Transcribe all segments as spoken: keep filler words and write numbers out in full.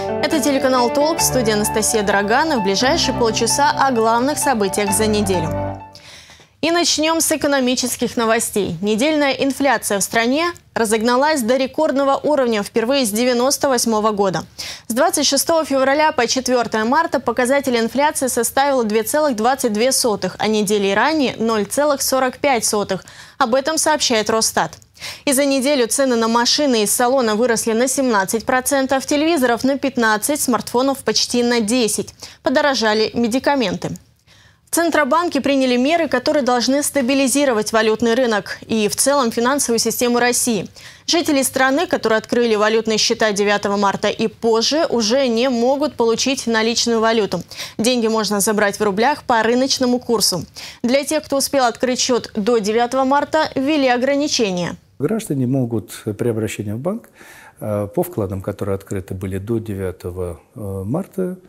Это телеканал «Толк», студия Анастасия Дорогана. В ближайшие полчаса о главных событиях за неделю. И начнем с экономических новостей. Недельная инфляция в стране разогналась до рекордного уровня впервые с девяносто восьмого года. С двадцать шестого февраля по четвёртое марта показатель инфляции составил две целых двадцать две сотых, а недели ранее – ноль целых сорок пять сотых. Об этом сообщает Росстат. И за неделю цены на машины из салона выросли на семнадцать процентов, телевизоров на пятнадцать процентов, смартфонов почти на десять процентов. Подорожали медикаменты. В Центробанке приняли меры, которые должны стабилизировать валютный рынок и в целом финансовую систему России. Жители страны, которые открыли валютные счета девятого марта и позже, уже не могут получить наличную валюту. Деньги можно забрать в рублях по рыночному курсу. Для тех, кто успел открыть счет до девятого марта, ввели ограничения. Граждане могут при обращении в банк по вкладам, которые открыты были до девятого марта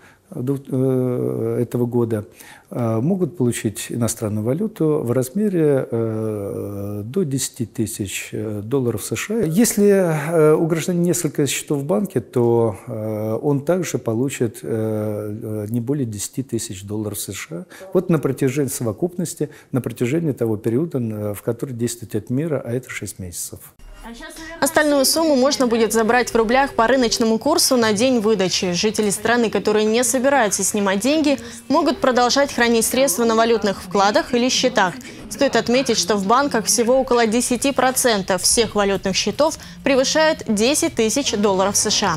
этого года, могут получить иностранную валюту в размере до десяти тысяч долларов США. Если у гражданина несколько счетов в банке, то он также получит не более десяти тысяч долларов США. Вот на протяжении совокупности, на протяжении того периода, в который действует эта мера, а это шесть месяцев. Остальную сумму можно будет забрать в рублях по рыночному курсу на день выдачи. Жители страны, которые не собираются снимать деньги, могут продолжать хранить средства на валютных вкладах или счетах. Стоит отметить, что в банках всего около десяти процентов всех валютных счетов превышают десять тысяч долларов США.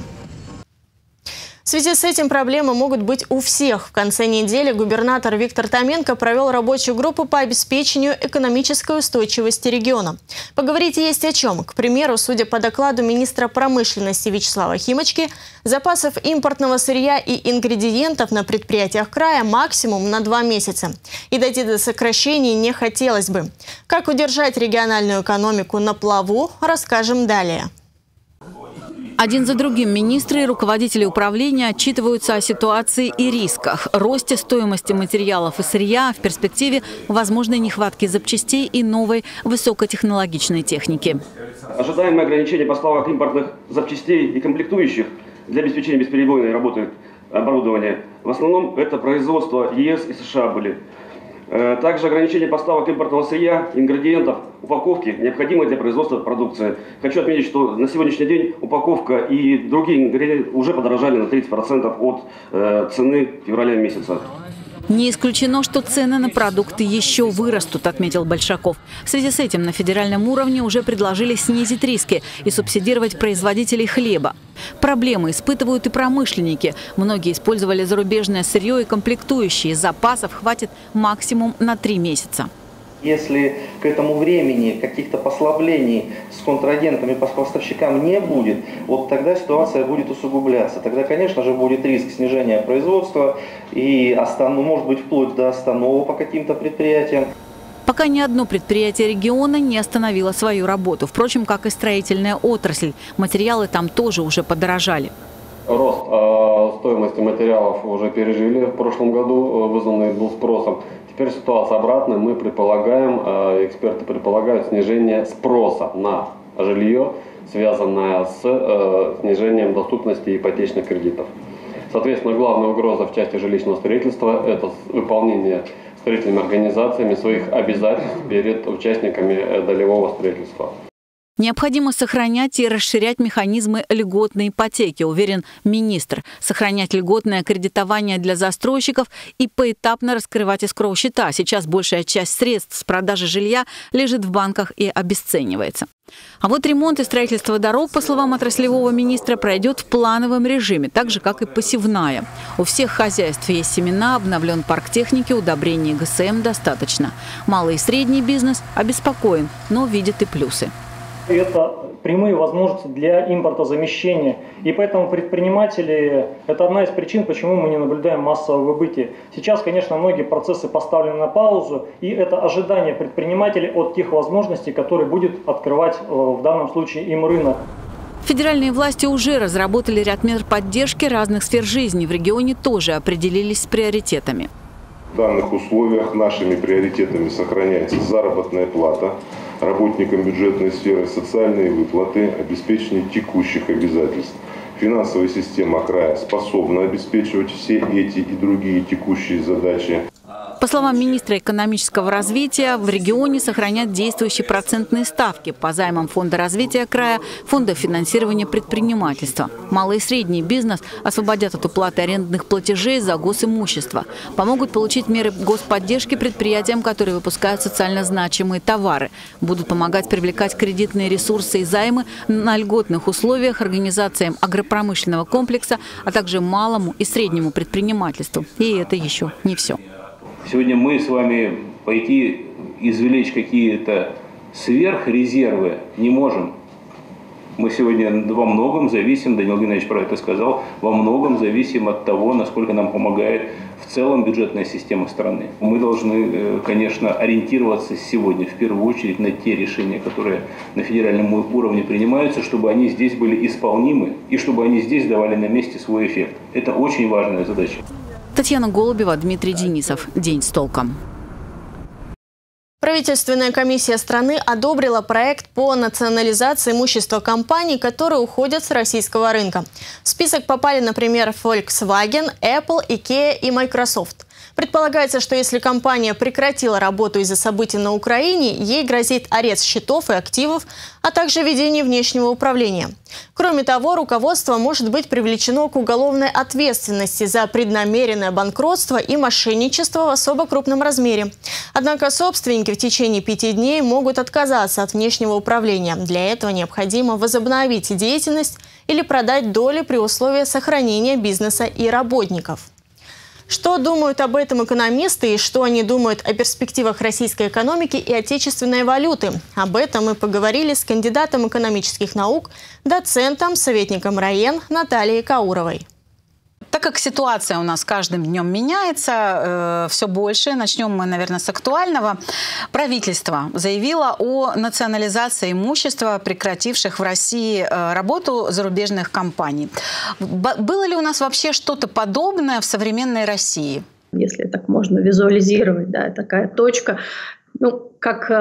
В связи с этим проблемы могут быть у всех. В конце недели губернатор Виктор Томенко провел рабочую группу по обеспечению экономической устойчивости региона. Поговорить есть о чем. К примеру, судя по докладу министра промышленности Вячеслава Химочки, запасов импортного сырья и ингредиентов на предприятиях края максимум на два месяца. И дойти до сокращений не хотелось бы. Как удержать региональную экономику на плаву, расскажем далее. Один за другим министры и руководители управления отчитываются о ситуации и рисках, росте стоимости материалов и сырья, в перспективе возможной нехватки запчастей и новой высокотехнологичной техники. Ожидаемые ограничения поставок импортных запчастей и комплектующих для обеспечения бесперебойной работы оборудования в основном это производство ЕС и США были. Также ограничение поставок импортного сырья, ингредиентов, упаковки, необходимой для производства продукции. Хочу отметить, что на сегодняшний день упаковка и другие ингредиенты уже подорожали на тридцать процентов от э, цены февраля месяца. Не исключено, что цены на продукты еще вырастут, отметил Большаков. В связи с этим на федеральном уровне уже предложили снизить риски и субсидировать производителей хлеба. Проблемы испытывают и промышленники. Многие использовали зарубежное сырье и комплектующие. Запасов хватит максимум на три месяца. Если к этому времени каких-то послаблений с контрагентами по поставщикам не будет, вот тогда ситуация будет усугубляться. Тогда, конечно же, будет риск снижения производства и останов... может быть вплоть до остановок по каким-то предприятиям. Пока ни одно предприятие региона не остановило свою работу. Впрочем, как и строительная отрасль. Материалы там тоже уже подорожали. Рост э, стоимости материалов уже пережили в прошлом году, вызванный был спросом. Теперь ситуация обратная. Мы предполагаем, э, эксперты предполагают снижение спроса на жилье, связанное с э, снижением доступности ипотечных кредитов. Соответственно, главная угроза в части жилищного строительства – это выполнение строительными организациями своих обязательств перед участниками долевого строительства. Необходимо сохранять и расширять механизмы льготной ипотеки, уверен министр. Сохранять льготное кредитование для застройщиков и поэтапно раскрывать эскроу-счета. Сейчас большая часть средств с продажи жилья лежит в банках и обесценивается. А вот ремонт и строительство дорог, по словам отраслевого министра, пройдет в плановом режиме, так же, как и посевная. У всех хозяйств есть семена, обновлен парк техники, удобрений ГСМ достаточно. Малый и средний бизнес обеспокоен, но видит и плюсы. Это прямые возможности для импортозамещения. И поэтому предприниматели – это одна из причин, почему мы не наблюдаем массового выбытия. Сейчас, конечно, многие процессы поставлены на паузу, и это ожидание предпринимателей от тех возможностей, которые будет открывать в данном случае им рынок. Федеральные власти уже разработали ряд мер поддержки разных сфер жизни. В регионе тоже определились с приоритетами. В данных условиях нашими приоритетами сохраняется заработная плата работникам бюджетной сферы, социальные выплаты, обеспечение текущих обязательств, Финансовая система края способна обеспечивать все эти и другие текущие задачи. По словам министра экономического развития, в регионе сохранят действующие процентные ставки по займам Фонда развития края, Фонда финансирования предпринимательства. Малый и средний бизнес освободят от уплаты арендных платежей за госимущество. Помогут получить меры господдержки предприятиям, которые выпускают социально значимые товары. Будут помогать привлекать кредитные ресурсы и займы на льготных условиях организациям агропромышленного комплекса, а также малому и среднему предпринимательству. И это еще не все. Сегодня мы с вами пойти извлечь какие-то сверхрезервы не можем. Мы сегодня во многом зависим, Даниил Геннадьевич про это сказал, во многом зависим от того, насколько нам помогает в целом бюджетная система страны. Мы должны, конечно, ориентироваться сегодня в первую очередь на те решения, которые на федеральном уровне принимаются, чтобы они здесь были исполнимы и чтобы они здесь давали на месте свой эффект. Это очень важная задача. Татьяна Голубева, Дмитрий Денисов. День с толком. Правительственная комиссия страны одобрила проект по национализации имущества компаний, которые уходят с российского рынка. В список попали, например, Volkswagen, Apple, IKEA и Microsoft. Предполагается, что если компания прекратила работу из-за событий на Украине, ей грозит арест счетов и активов, а также ведение внешнего управления. Кроме того, руководство может быть привлечено к уголовной ответственности за преднамеренное банкротство и мошенничество в особо крупном размере. Однако собственники в течение пяти дней могут отказаться от внешнего управления. Для этого необходимо возобновить деятельность или продать доли при условии сохранения бизнеса и работников. Что думают об этом экономисты и что они думают о перспективах российской экономики и отечественной валюты? Об этом мы поговорили с кандидатом экономических наук, доцентом, советником РАЕН Натальей Кауровой. Так как ситуация у нас каждым днем меняется, э, все больше, начнем мы, наверное, с актуального. Правительство заявило о национализации имущества, прекративших в России э, работу зарубежных компаний. Б- было ли у нас вообще что-то подобное в современной России? Если так можно визуализировать, да, такая точка. Ну, как э,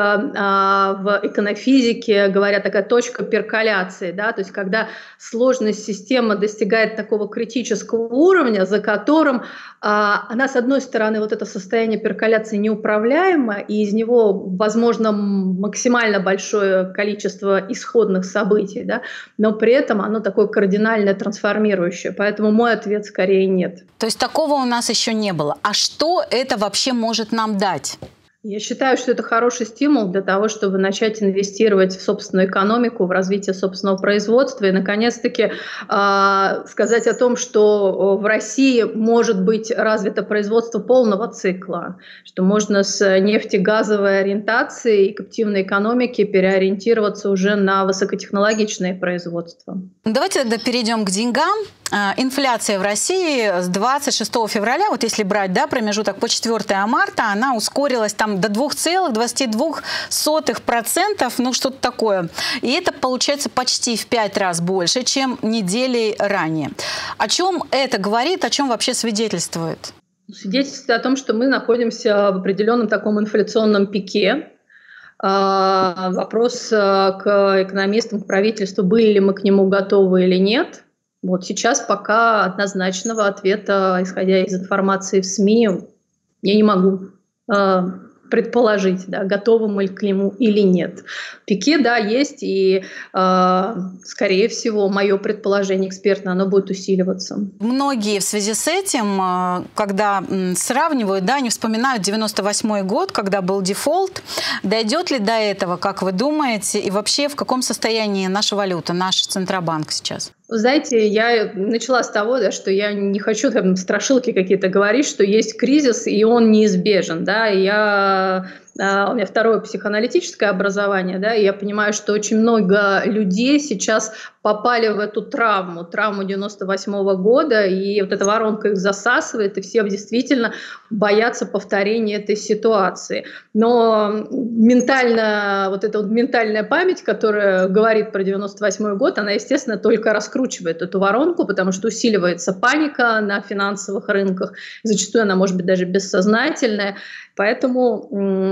в эконофизике говорят, такая точка перколяции, да, то есть когда сложность системы достигает такого критического уровня, за которым э, она, с одной стороны, вот это состояние перколяции неуправляемо, и из него возможно максимально большое количество исходных событий, да, но при этом оно такое кардинально трансформирующее. Поэтому мой ответ скорее нет. То есть такого у нас еще не было. А что это вообще может нам дать? Я считаю, что это хороший стимул для того, чтобы начать инвестировать в собственную экономику, в развитие собственного производства и, наконец-таки, э, сказать о том, что в России может быть развито производство полного цикла, что можно с нефтегазовой ориентацией и активной экономики переориентироваться уже на высокотехнологичное производство. Давайте тогда перейдем к деньгам. Инфляция в России с двадцать шестого февраля, вот если брать, да, промежуток по четвёртое марта, она ускорилась там до двух целых двадцати двух сотых процента, ну что-то такое. И это получается почти в пять раз больше, чем недели ранее. О чем это говорит, о чем вообще свидетельствует? Свидетельствует о том, что мы находимся в определенном таком инфляционном пике. Вопрос к экономистам, к правительству, были ли мы к нему готовы или нет. Вот сейчас пока однозначного ответа, исходя из информации в СМИ, я не могу э, предположить, да, готовы мы к нему или нет. Пике, да, есть, и, э, скорее всего, мое предположение экспертное, оно будет усиливаться. Многие в связи с этим, когда сравнивают, да, они вспоминают девяносто восьмой год, когда был дефолт. Дойдет ли до этого, как вы думаете, и вообще в каком состоянии наша валюта, наш Центробанк сейчас? Вы знаете, я начала с того, да, что я не хочу там страшилки какие-то говорить, что есть кризис, и он неизбежен. Да? Я, у меня второе психоаналитическое образование, да, и я понимаю, что очень много людей сейчас попали в эту травму, травму девяносто восьмого года, и вот эта воронка их засасывает, и все действительно боятся повторения этой ситуации. Но ментально, вот эта вот ментальная память, которая говорит про девяносто восьмой год, она, естественно, только раскручивает эту воронку, потому что усиливается паника на финансовых рынках, зачастую она может быть даже бессознательная. Поэтому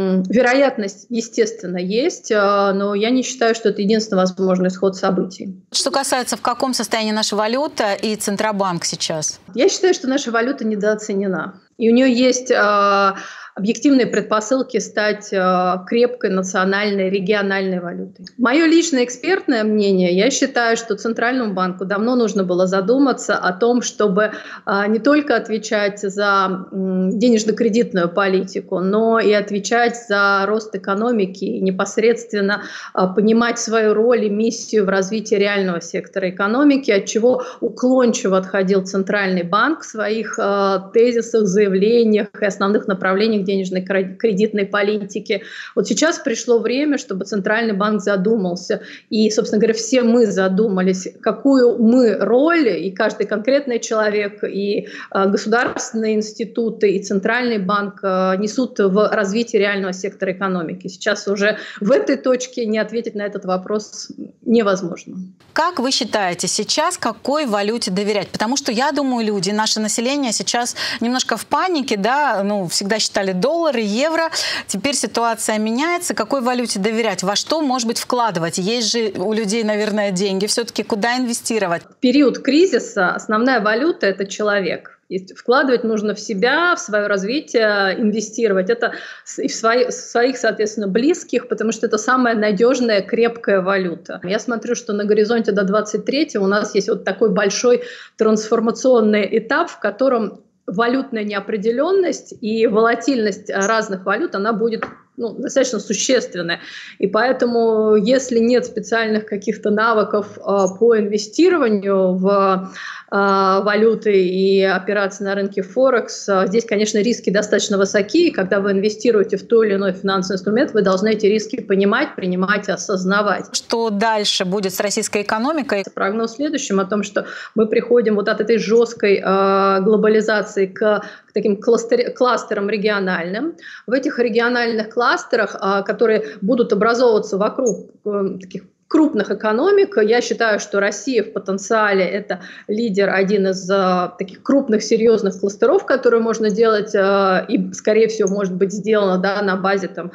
Вероятность, естественно, есть, но я не считаю, что это единственный возможный исход событий. Что касается, в каком состоянии наша валюта и Центробанк сейчас? Я считаю, что наша валюта недооценена. И у нее есть объективные предпосылки стать крепкой национальной, региональной валютой. Мое личное экспертное мнение, я считаю, что Центральному банку давно нужно было задуматься о том, чтобы не только отвечать за денежно-кредитную политику, но и отвечать за рост экономики и непосредственно понимать свою роль и миссию в развитии реального сектора экономики, от чего уклончиво отходил Центральный банк в своих тезисах, заявлениях и основных направлениях денежной кредитной политики. Вот сейчас пришло время, чтобы Центральный банк задумался. И, собственно говоря, все мы задумались, какую мы роль, и каждый конкретный человек, и государственные институты, и Центральный банк несут в развитии реального сектора экономики. Сейчас уже в этой точке не ответить на этот вопрос невозможно. Как вы считаете, сейчас какой валюте доверять? Потому что, я думаю, люди, наше население сейчас немножко в панике, да, ну, всегда считали доллары, евро. Теперь ситуация меняется. Какой валюте доверять? Во что, может быть, вкладывать? Есть же у людей, наверное, деньги. Все-таки куда инвестировать? В период кризиса основная валюта – это человек. Вкладывать нужно в себя, в свое развитие, инвестировать. Это и в свои, своих, соответственно, близких, потому что это самая надежная, крепкая валюта. Я смотрю, что на горизонте до двадцать третьего у нас есть вот такой большой трансформационный этап, в котором валютная неопределенность и волатильность разных валют, она будет ну, достаточно существенная. И поэтому, если нет специальных каких-то навыков э, по инвестированию в э, валюты и операции на рынке Форекс, э, здесь, конечно, риски достаточно высоки. И когда вы инвестируете в той или иной финансовый инструмент, вы должны эти риски понимать, принимать и осознавать. Что дальше будет с российской экономикой? Прогноз в следующем о том, что мы приходим вот от этой жесткой э, глобализации к, к таким кластер, кластерам региональным. В этих региональных кластерах, э, которые будут образовываться вокруг э, таких крупных экономик, я считаю, что Россия в потенциале это лидер, один из э, таких крупных серьезных кластеров, которые можно делать э, и, скорее всего, может быть сделано да, на базе там,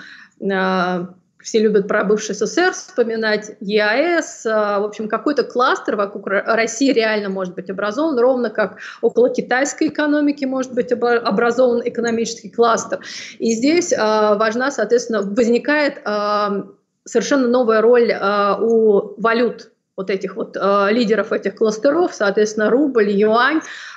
э, все любят про бывший СССР вспоминать, ЕАЭС, в общем, какой-то кластер вокруг России реально может быть образован, ровно как около китайской экономики может быть образован экономический кластер. И здесь важна, соответственно, возникает совершенно новая роль у валют вот этих вот лидеров этих кластеров, соответственно, рубль, юань.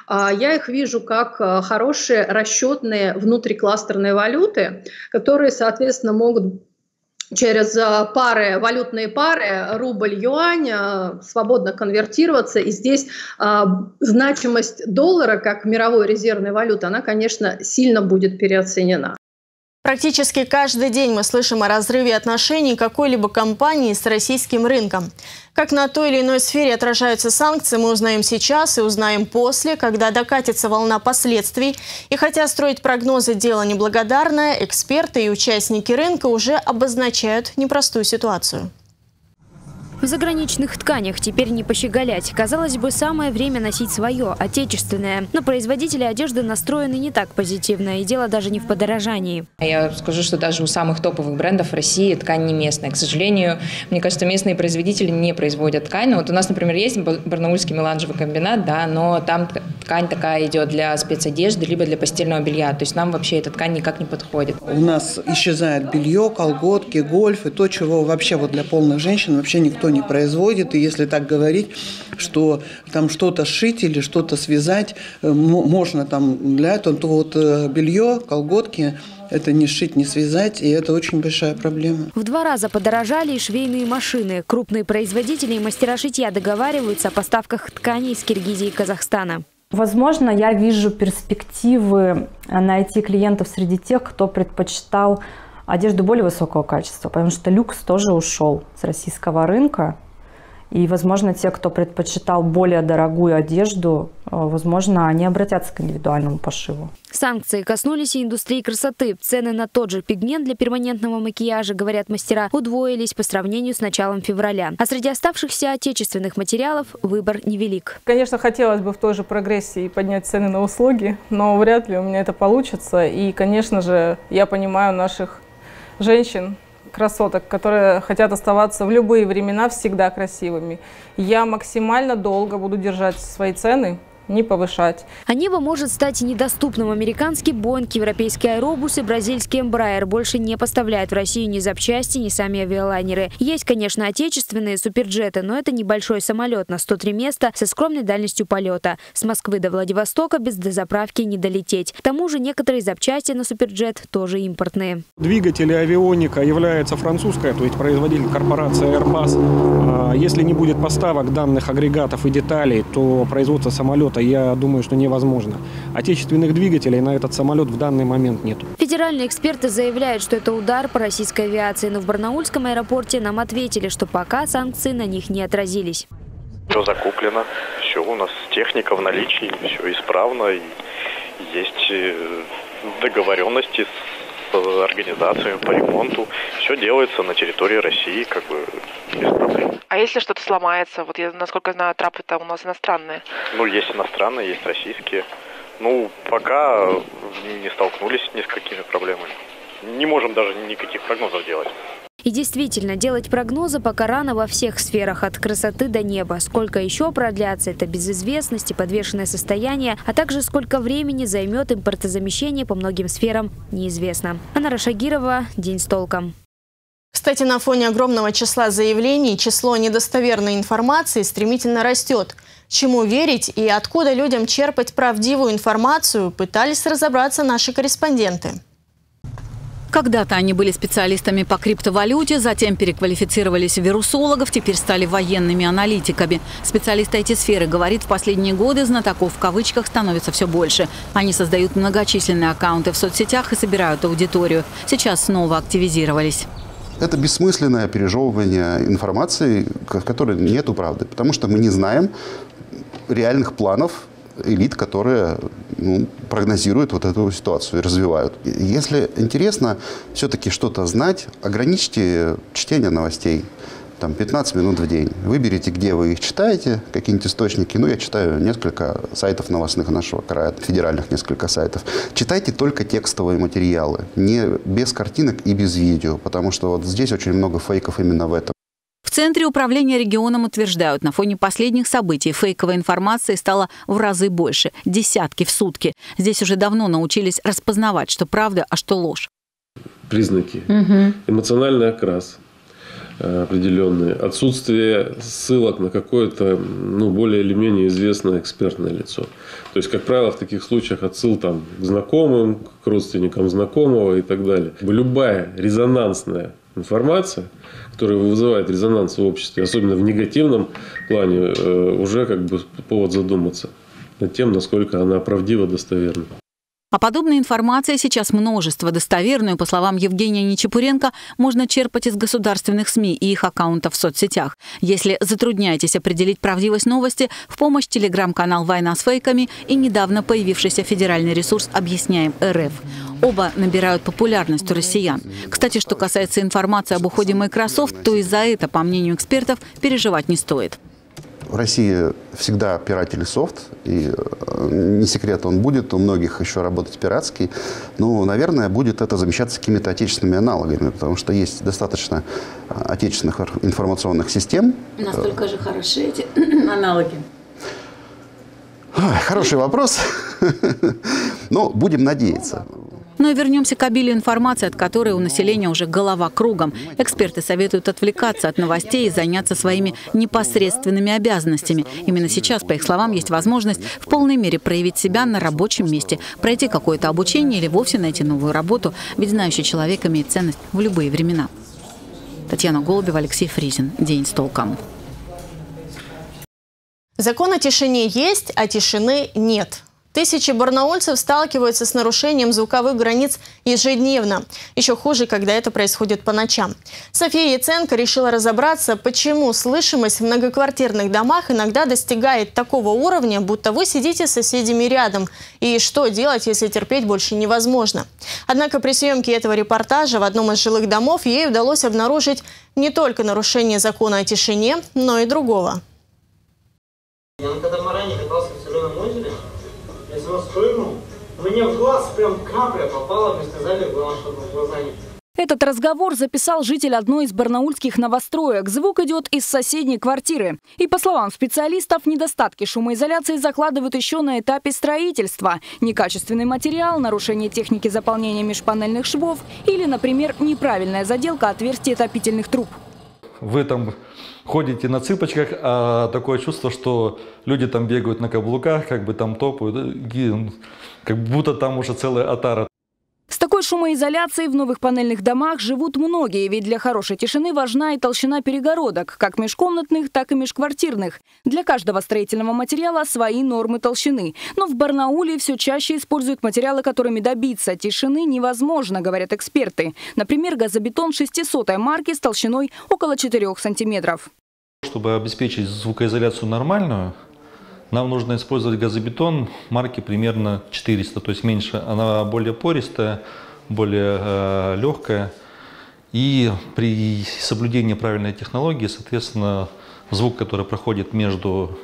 Я их вижу как хорошие расчетные внутрикластерные валюты, которые, соответственно, могут через пары, валютные пары, рубль, юань, свободно конвертироваться. И здесь э, значимость доллара как мировой резервной валюты, она, конечно, сильно будет переоценена. Практически каждый день мы слышим о разрыве отношений какой-либо компании с российским рынком. Как на той или иной сфере отражаются санкции, мы узнаем сейчас и узнаем после, когда докатится волна последствий. И хотя строить прогнозы – дело неблагодарное, эксперты и участники рынка уже обозначают непростую ситуацию. В заграничных тканях теперь не пощеголять. Казалось бы, самое время носить свое, отечественное. Но производители одежды настроены не так позитивно, и дело даже не в подорожании. Я скажу, что даже у самых топовых брендов в России ткань не местная. К сожалению, мне кажется, местные производители не производят ткань. Ну, вот у нас, например, есть барнаульский меланжевый комбинат, да, но там ткань такая идет для спецодежды, либо для постельного белья. То есть нам вообще эта ткань никак не подходит. У нас исчезает белье, колготки, гольф и то, чего вообще вот для полных женщин вообще никто не производит. И если так говорить, что там что-то сшить или что-то связать можно там для этого, то вот белье, колготки это не сшить, не связать, и это очень большая проблема. В два раза подорожали и швейные машины. Крупные производители и мастера шитья договариваются о поставках тканей из Киргизии и Казахстана. Возможно, я вижу перспективы найти клиентов среди тех, кто предпочитал одежду более высокого качества, потому что люкс тоже ушел с российского рынка. И, возможно, те, кто предпочитал более дорогую одежду, возможно, они обратятся к индивидуальному пошиву. Санкции коснулись и индустрии красоты. Цены на тот же пигмент для перманентного макияжа, говорят мастера, удвоились по сравнению с началом февраля. А среди оставшихся отечественных материалов выбор невелик. Конечно, хотелось бы в той же прогрессии поднять цены на услуги, но вряд ли у меня это получится. И, конечно же, я понимаю наших женщин, красоток, которые хотят оставаться в любые времена всегда красивыми. Я максимально долго буду держать свои цены, не повышать. А небо может стать недоступным. Американский Боинг, европейский Аэробус и бразильский Эмбраер больше не поставляют в Россию ни запчасти, ни сами авиалайнеры. Есть, конечно, отечественные суперджеты, но это небольшой самолет на сто три места со скромной дальностью полета. С Москвы до Владивостока без дозаправки не долететь. К тому же некоторые запчасти на суперджет тоже импортные. Двигатели авионика является французская, то есть производитель корпорация Airbus. Если не будет поставок данных агрегатов и деталей, то производство самолета, я думаю, что невозможно. Отечественных двигателей на этот самолет в данный момент нет. Федеральные эксперты заявляют, что это удар по российской авиации, но в Барнаульском аэропорте нам ответили, что пока санкции на них не отразились. Все закуплено, все у нас техника в наличии, все исправно, и есть договоренности с организациями по ремонту. Все делается на территории России, как бы без проблем. А если что-то сломается? Вот я, насколько знаю, трапы-то у нас иностранные. Ну, есть иностранные, есть российские. Ну, пока не столкнулись ни с какими проблемами. Не можем даже никаких прогнозов делать. И действительно, делать прогнозы пока рано во всех сферах, от красоты до неба. Сколько еще продлятся это безызвестность и подвешенное состояние, а также сколько времени займет импортозамещение по многим сферам, неизвестно. Анна Рашагирова, «День с толком». Кстати, на фоне огромного числа заявлений число недостоверной информации стремительно растет. Чему верить и откуда людям черпать правдивую информацию, пытались разобраться наши корреспонденты. Когда-то они были специалистами по криптовалюте, затем переквалифицировались в вирусологов, теперь стали военными аналитиками. Специалист ай ти-сферы говорит, в последние годы знатоков в кавычках становится все больше. Они создают многочисленные аккаунты в соцсетях и собирают аудиторию. Сейчас снова активизировались. Это бессмысленное пережевывание информации, в которой нету правды, потому что мы не знаем реальных планов элит, которые ну, прогнозируют вот эту ситуацию и развивают. Если интересно все-таки что-то знать, ограничьте чтение новостей. Там пятнадцать минут в день. Выберите, где вы их читаете, какие-нибудь источники. Ну, я читаю несколько сайтов новостных нашего края, федеральных несколько сайтов. Читайте только текстовые материалы, не без картинок и без видео, потому что вот здесь очень много фейков именно в этом. В Центре управления регионом утверждают, на фоне последних событий фейковой информации стало в разы больше. Десятки в сутки. Здесь уже давно научились распознавать, что правда, а что ложь. Признаки. Угу. Эмоциональный окрас определенные. Отсутствие ссылок на какое-то ну, более или менее известное экспертное лицо. То есть, как правило, в таких случаях отсыл там, к знакомым, к родственникам знакомого и так далее. Любая резонансная информация, которая вызывает резонанс в обществе, особенно в негативном плане, уже как бы повод задуматься над тем, насколько она правдива, достоверна. А подобной информации сейчас множество. Достоверную, по словам Евгения Нечепуренко, можно черпать из государственных СМИ и их аккаунтов в соцсетях. Если затрудняетесь определить правдивость новости, в помощь телеграм-канал «Война с фейками» и недавно появившийся федеральный ресурс «Объясняем РФ». Оба набирают популярность у россиян. Кстати, что касается информации об уходе Microsoft, то и за это, по мнению экспертов, переживать не стоит. В России всегда пиратели софт, и не секрет, он будет у многих еще работать пиратский. Ну, наверное, будет это замещаться какими-то отечественными аналогами, потому что есть достаточно отечественных информационных систем. Настолько же хороши эти аналоги? Хороший вопрос. Но будем надеяться. Ну и вернемся к обилию информации, от которой у населения уже голова кругом. Эксперты советуют отвлекаться от новостей и заняться своими непосредственными обязанностями. Именно сейчас, по их словам, есть возможность в полной мере проявить себя на рабочем месте, пройти какое-то обучение или вовсе найти новую работу, ведь знающий человек имеет ценность в любые времена. Татьяна Голубева, Алексей Фризин. День с толком. Закон о тишине есть, а тишины нет. Тысячи барнаульцев сталкиваются с нарушением звуковых границ ежедневно. Еще хуже, когда это происходит по ночам. София Яценко решила разобраться, почему слышимость в многоквартирных домах иногда достигает такого уровня, будто вы сидите с соседями рядом. И что делать, если терпеть больше невозможно. Однако при съемке этого репортажа в одном из жилых домов ей удалось обнаружить не только нарушение закона о тишине, но и другого. Я на катамаране катался в Соленом озере. Я с него спрыгнул, мне в глаз прям капля попала, мне сказали, главное, чтобы в глаза не Этот разговор записал житель одной из барнаульских новостроек. Звук идет из соседней квартиры. И, по словам специалистов, недостатки шумоизоляции закладывают еще на этапе строительства. Некачественный материал, нарушение техники заполнения межпанельных швов или, например, неправильная заделка отверстий отопительных труб. Вы там ходите на цыпочках, а такое чувство, что люди там бегают на каблуках, как бы там топают, как будто там уже целая отара. С такой шумоизоляцией в новых панельных домах живут многие, ведь для хорошей тишины важна и толщина перегородок, как межкомнатных, так и межквартирных. Для каждого строительного материала свои нормы толщины. Но в Барнауле все чаще используют материалы, которыми добиться тишины невозможно, говорят эксперты. Например, газобетон шестисотой марки с толщиной около четырёх сантиметров. Чтобы обеспечить звукоизоляцию нормальную, нам нужно использовать газобетон марки примерно четыреста, то есть меньше. Она более пористая, более э, легкая. И при соблюдении правильной технологии, соответственно, звук, который проходит между,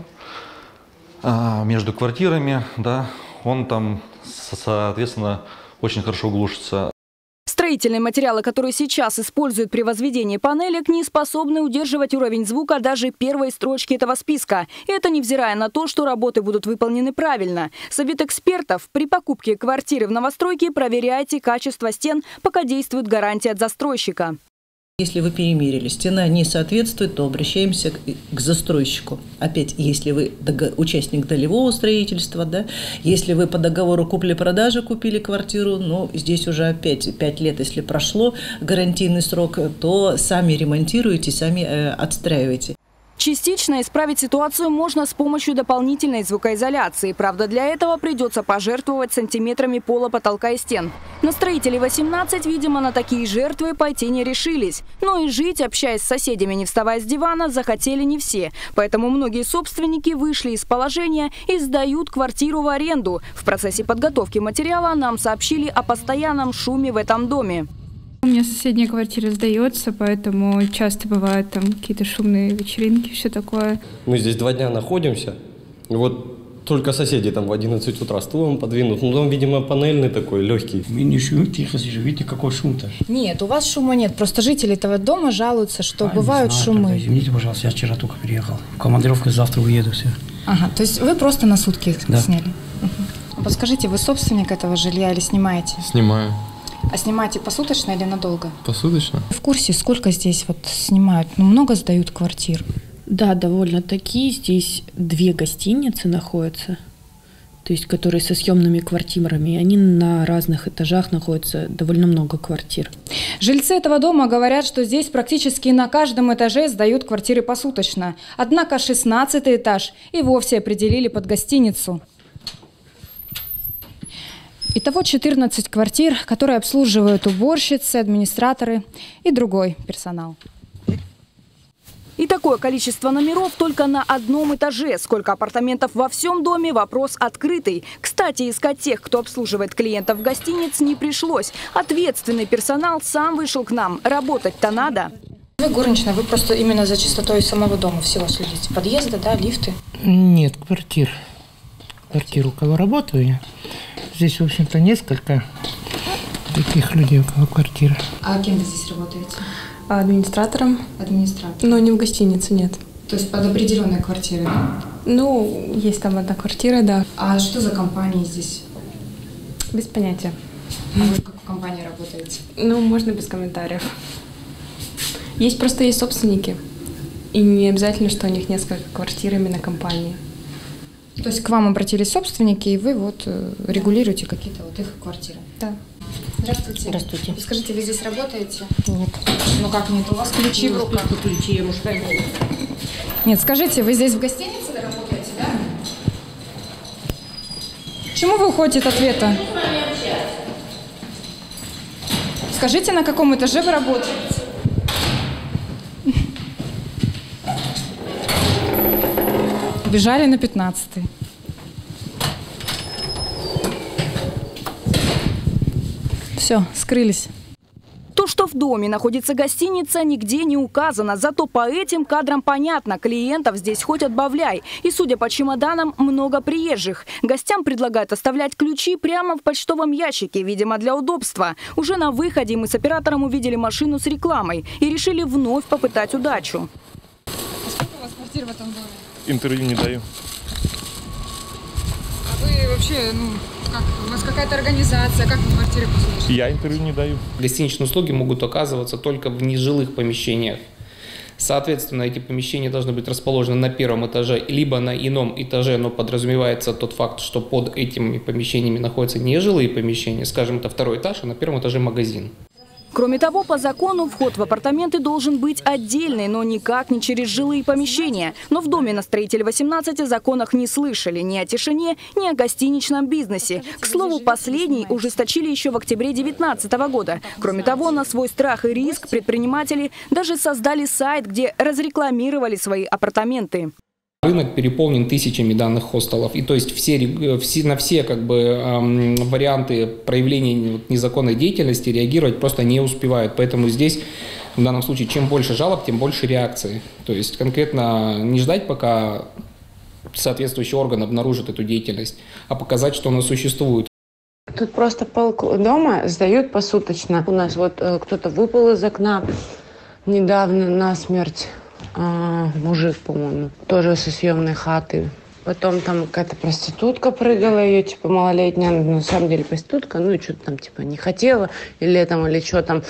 э, между квартирами, да, он там, соответственно, очень хорошо глушится. Строительные материалы, которые сейчас используют при возведении панелек, не способны удерживать уровень звука даже первой строчки этого списка. И это невзирая на то, что работы будут выполнены правильно. Совет экспертов: при покупке квартиры в новостройке проверяйте качество стен, пока действует гарантия от застройщика. Если вы перемерили, стена не соответствует, то обращаемся к, к застройщику. Опять, если вы участник долевого строительства, да, если вы по договору купли-продажи купили квартиру, ну, здесь уже опять пять лет, если прошло гарантийный срок, то сами ремонтируете, сами э, отстраиваете. Частично исправить ситуацию можно с помощью дополнительной звукоизоляции. Правда, для этого придется пожертвовать сантиметрами пола, потолка и стен. На строителей восемнадцать, видимо, на такие жертвы пойти не решились. Но и жить, общаясь с соседями, не вставая с дивана, захотели не все. Поэтому многие собственники вышли из положения и сдают квартиру в аренду. В процессе подготовки материала нам сообщили о постоянном шуме в этом доме. У меня соседняя квартира сдается, поэтому часто бывают там какие-то шумные вечеринки, все такое. Мы здесь два дня находимся, и вот только соседи там в одиннадцать утра стулом подвинут. Ну, там, видимо, панельный такой, легкий. Вы не шумите, тихо сижу, видите, какой шум-то? Нет, у вас шума нет, просто жители этого дома жалуются, что а, бывают знаю, шумы. Тогда, извините, пожалуйста, я вчера только приехал. В командировку завтра уеду, все. Ага, то есть вы просто на сутки да. сняли? Угу. Подскажите, вы собственник этого жилья или снимаете? Снимаю. А снимаете посуточно или надолго? Посуточно. В курсе, сколько здесь вот снимают? Ну, много сдают квартир? Да, довольно-таки. Здесь две гостиницы находятся, то есть которые со съемными квартирами. Они на разных этажах находятся, довольно много квартир. Жильцы этого дома говорят, что здесь практически на каждом этаже сдают квартиры посуточно. Однако шестнадцатый этаж и вовсе определили под гостиницу. Итого четырнадцать квартир, которые обслуживают уборщицы, администраторы и другой персонал. И такое количество номеров только на одном этаже. Сколько апартаментов во всем доме – вопрос открытый. Кстати, искать тех, кто обслуживает клиентов гостиниц, не пришлось. Ответственный персонал сам вышел к нам. Работать-то надо. Вы горничная, вы просто именно за чистотой самого дома всего следите? Подъезды, да, лифты? Нет, квартир. Квартиру, у кого работаю я. Здесь, в общем-то, несколько таких людей, у кого квартира. А кем вы здесь работаете? Администратором. Администратором. Но не в гостинице, нет. То есть под определенной квартирой, да? Ну, есть там одна квартира, да. А что за компании здесь? Без понятия. А вы в какой компании работаете? Ну, можно без комментариев. Есть просто есть собственники. И не обязательно, что у них несколько квартир именно компании. То есть к вам обратились собственники, и вы вот регулируете какие-то вот их квартиры? Да. Здравствуйте. Здравствуйте. Скажите, вы здесь работаете? Нет. Ну как нет? У вас ключи в руках. Ключи, я мужская. Нет, скажите, вы здесь в гостинице работаете, да? Почему вы уходите от ответа? Скажите, на каком этаже вы работаете? Бежали на пятнадцатый. Все, скрылись. То, что Что в доме находится гостиница, нигде не указано. Зато по этим кадрам понятно, клиентов здесь хоть отбавляй. И, судя по чемоданам, много приезжих. Гостям предлагают оставлять ключи прямо в почтовом ящике, видимо, для удобства. Уже на выходе мы с оператором увидели машину с рекламой и решили вновь попытать удачу. Сколько у вас квартир в этом доме? Интервью не даю. А вы вообще, ну, как, у вас какая-то организация, как вы квартиры послушаете? Я интервью не даю. Гостиничные услуги могут оказываться только в нежилых помещениях. Соответственно, эти помещения должны быть расположены на первом этаже, либо на ином этаже, но подразумевается тот факт, что под этими помещениями находятся нежилые помещения. Скажем, это второй этаж, а на первом этаже магазин. Кроме того, по закону вход в апартаменты должен быть отдельный, но никак не через жилые помещения. Но в доме на Строителей восемнадцать о законах не слышали ни о тишине, ни о гостиничном бизнесе. К слову, последний ужесточили еще в октябре две тысячи девятнадцатого года. Кроме того, на свой страх и риск предприниматели даже создали сайт, где разрекламировали свои апартаменты. Рынок переполнен тысячами данных хостелов, и то есть все, все, на все как бы, эм, варианты проявления незаконной деятельности реагировать просто не успевают. Поэтому здесь, в данном случае, чем больше жалоб, тем больше реакции. То есть конкретно не ждать, пока соответствующий орган обнаружит эту деятельность, а показать, что она существует. Тут просто пол дома сдают посуточно. У нас вот э, кто-то выпал из окна недавно насмерть. А, мужик, по-моему, тоже со съемной хаты. Потом там какая-то проститутка прыгала, ее типа малолетняя, на самом деле проститутка, ну и что-то там типа не хотела, или там, или что там.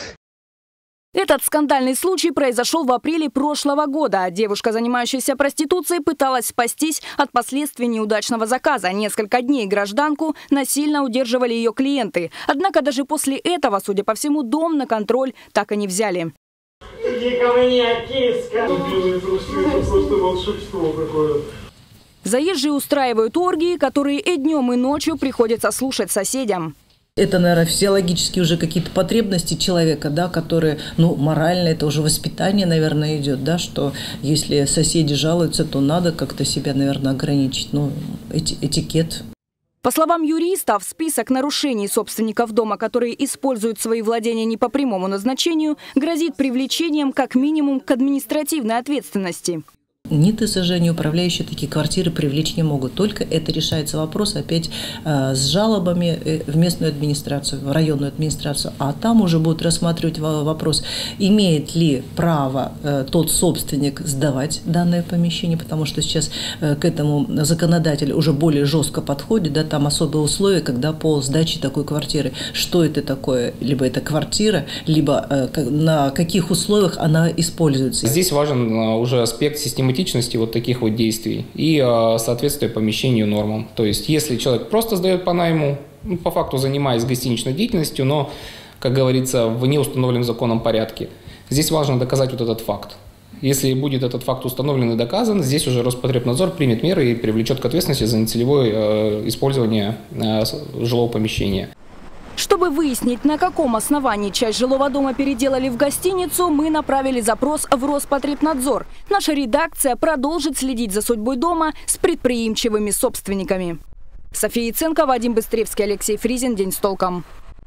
Этот скандальный случай произошел в апреле прошлого года. Девушка, занимающаяся проституцией, пыталась спастись от последствий неудачного заказа. Несколько дней гражданку насильно удерживали ее клиенты. Однако даже после этого, судя по всему, дом на контроль так и не взяли. Иди ко мне, киска! Белые трусы, это просто волшебство какое. Заезжие устраивают оргии, которые и днем, и ночью приходится слушать соседям. Это, наверное, физиологические уже какие-то потребности человека, да, которые, ну, морально, это уже воспитание, наверное, идет, да, что если соседи жалуются, то надо как-то себя, наверное, ограничить, ну, эти, этикет. По словам юристов, список нарушений собственников дома, которые используют свои владения не по прямому назначению, грозит привлечением как минимум к административной ответственности. Ни ТСЖ, ни управляющие такие квартиры привлечь не могут. Только это решается вопрос опять э, с жалобами в местную администрацию, в районную администрацию. А там уже будут рассматривать вопрос, имеет ли право э, тот собственник сдавать данное помещение, потому что сейчас э, к этому законодатель уже более жестко подходит. Да, там особые условия, когда по сдаче такой квартиры. Что это такое? Либо это квартира, либо э, на каких условиях она используется. Здесь важен э, уже аспект систематизации вот таких вот действий и э, соответствие помещению нормам. То есть, если человек просто сдает по найму, ну, по факту занимаясь гостиничной деятельностью, но, как говорится, в неустановленном законом порядке, здесь важно доказать вот этот факт. Если будет этот факт установлен и доказан, здесь уже Роспотребнадзор примет меры и привлечет к ответственности за нецелевое э, использование э, жилого помещения. Чтобы выяснить, на каком основании часть жилого дома переделали в гостиницу, мы направили запрос в Роспотребнадзор. Наша редакция продолжит следить за судьбой дома с предприимчивыми собственниками. София Яценко, Вадим Быстревский, Алексей Фризин. День с толком.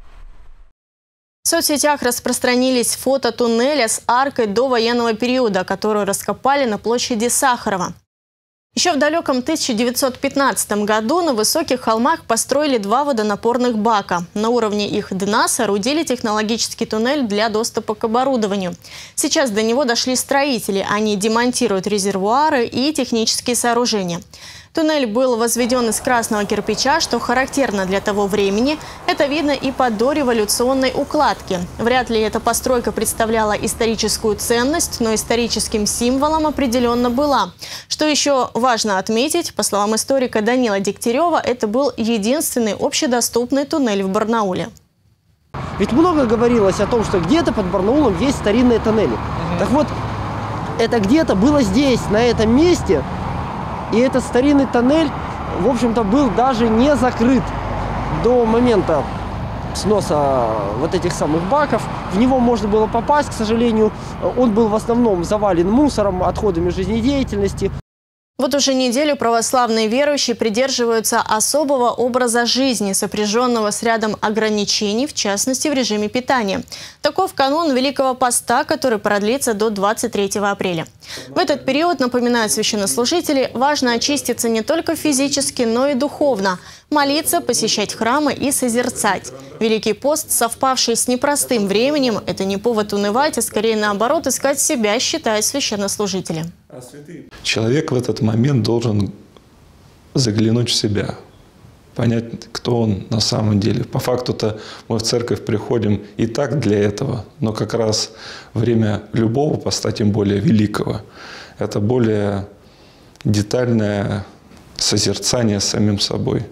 В соцсетях распространились фото туннеля с аркой до военного периода, которую раскопали на площади Сахарова. Еще в далеком тысяча девятьсот пятнадцатом году на высоких холмах построили два водонапорных бака. На уровне их дна соорудили технологический туннель для доступа к оборудованию. Сейчас до него дошли строители. Они демонтируют резервуары и технические сооружения. Туннель был возведен из красного кирпича, что характерно для того времени. Это видно и по дореволюционной укладке. Вряд ли эта постройка представляла историческую ценность, но историческим символом определенно была. Что еще важно отметить, по словам историка Данила Дегтярева, это был единственный общедоступный туннель в Барнауле. Ведь много говорилось о том, что где-то под Барнаулом есть старинные тоннели. Так вот, это где-то было здесь, на этом месте. И этот старинный тоннель, в общем-то, был даже не закрыт до момента сноса вот этих самых баков. В него можно было попасть, к сожалению. Он был в основном завален мусором, отходами жизнедеятельности. Вот уже неделю православные верующие придерживаются особого образа жизни, сопряженного с рядом ограничений, в частности в режиме питания. Таков канун Великого Поста, который продлится до двадцать третьего апреля. В этот период, напоминают священнослужители, важно очиститься не только физически, но и духовно. Молиться, посещать храмы и созерцать. Великий пост, совпавший с непростым временем, это не повод унывать, а скорее наоборот искать себя, считают священнослужители. Человек в этот момент должен заглянуть в себя, понять, кто он на самом деле. По факту-то мы в церковь приходим и так для этого, но как раз время любого поста, тем более великого, это более детальное созерцание с самим собой.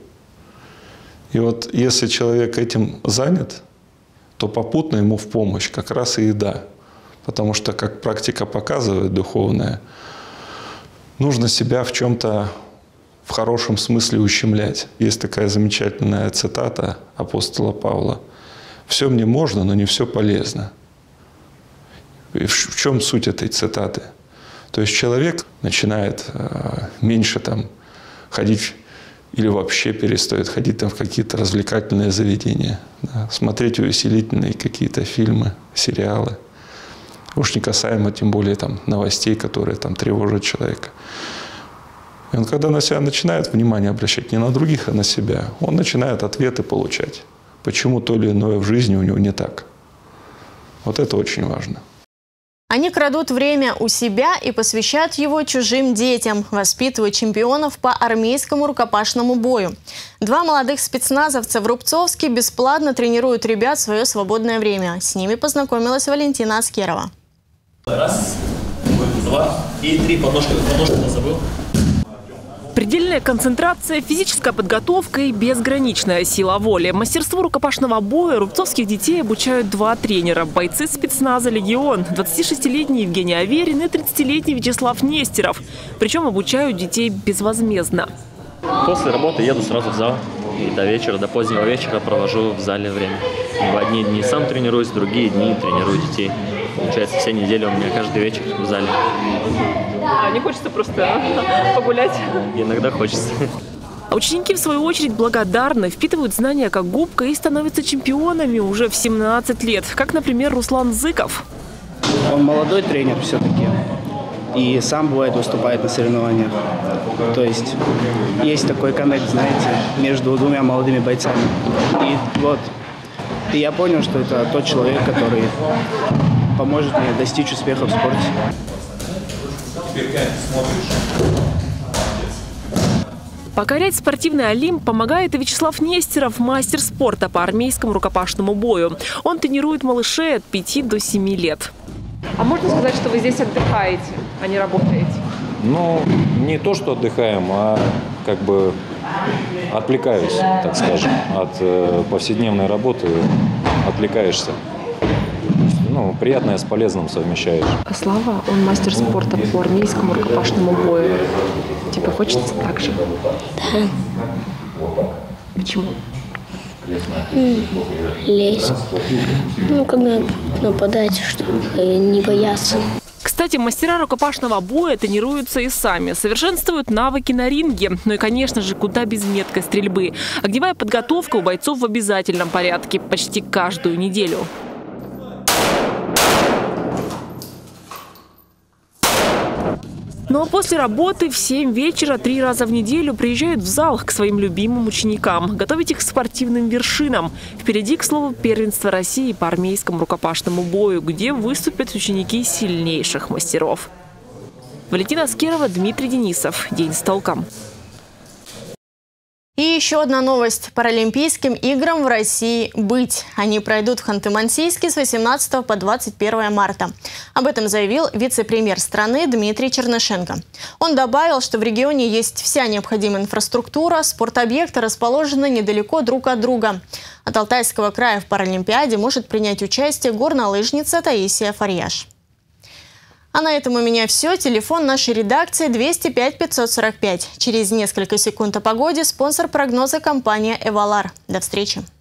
И вот если человек этим занят, то попутно ему в помощь как раз и еда. Потому что, как практика показывает духовная, нужно себя в чем-то в хорошем смысле ущемлять. Есть такая замечательная цитата апостола Павла. «Все мне можно, но не все полезно». И в чем суть этой цитаты? То есть человек начинает э, меньше там, ходить или вообще перестает ходить там, в какие-то развлекательные заведения, да, смотреть увеселительные какие-то фильмы, сериалы. Уж не касаемо, тем более, там, новостей, которые там тревожат человека. И он, когда на себя начинает внимание обращать не на других, а на себя, он начинает ответы получать, почему то или иное в жизни у него не так. Вот это очень важно. Они крадут время у себя и посвящают его чужим детям, воспитывают чемпионов по армейскому рукопашному бою. Два молодых спецназовца в Рубцовске бесплатно тренируют ребят в свое свободное время. С ними познакомилась Валентина Аскерова. Раз, два и три. Подножка, подножку не забыл. Предельная концентрация, физическая подготовка и безграничная сила воли. Мастерству рукопашного боя рубцовских детей обучают два тренера. Бойцы спецназа «Легион» – двадцатишестилетний Евгений Аверин и тридцатилетний Вячеслав Нестеров. Причем обучают детей безвозмездно. После работы еду сразу в зал. И до вечера, до позднего вечера провожу в зале время. В одни дни сам тренируюсь, в другие дни тренирую детей. Получается, все недели у меня каждый вечер в зале. А не хочется просто погулять? Иногда хочется. А ученики, в свою очередь, благодарны, впитывают знания как губка и становятся чемпионами уже в семнадцать лет. Как, например, Руслан Зыков. Он молодой тренер все-таки. И сам, бывает, выступает на соревнованиях. То есть есть такой коннект, знаете, между двумя молодыми бойцами. И вот, и я понял, что это тот человек, который поможет мне достичь успеха в спорте. Покорять спортивный Олимп помогает и Вячеслав Нестеров, мастер спорта по армейскому рукопашному бою. Он тренирует малышей от пяти до семи лет. А можно сказать, что вы здесь отдыхаете, а не работаете? Ну, не то, что отдыхаем, а как бы отвлекаюсь, так скажем, от э, повседневной работы, отвлекаешься. Ну, приятное с полезным совмещаешь. А Слава, он мастер спорта по армейскому рукопашному бою. Тебе хочется так же? Да. Почему? Лезть. Ну, когда нападать, чтобы не бояться. Кстати, мастера рукопашного боя тренируются и сами, совершенствуют навыки на ринге. Ну и, конечно же, куда без меткой стрельбы. Огневая подготовка у бойцов в обязательном порядке почти каждую неделю. Ну а после работы в семь вечера три раза в неделю приезжают в зал к своим любимым ученикам, готовить их к спортивным вершинам. Впереди, к слову, первенство России по армейскому рукопашному бою, где выступят ученики сильнейших мастеров. Валентина Аскерова, Дмитрий Денисов. День с толком. И еще одна новость. Паралимпийским играм в России быть. Они пройдут в Ханты-Мансийске с восемнадцатого по двадцать первое марта. Об этом заявил вице-премьер страны Дмитрий Чернышенко. Он добавил, что в регионе есть вся необходимая инфраструктура, спортобъекты расположены недалеко друг от друга. От Алтайского края в Паралимпиаде может принять участие горнолыжница Таисия Фарьяш. А на этом у меня все. Телефон нашей редакции двести пять пятьсот сорок пять. Через несколько секунд о погоде. Спонсор прогноза — компания «Эвалар». До встречи.